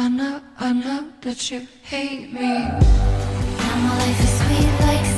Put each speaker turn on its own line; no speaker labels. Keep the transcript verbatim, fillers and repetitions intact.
I know, I know that you hate me.
Now my life is sweet like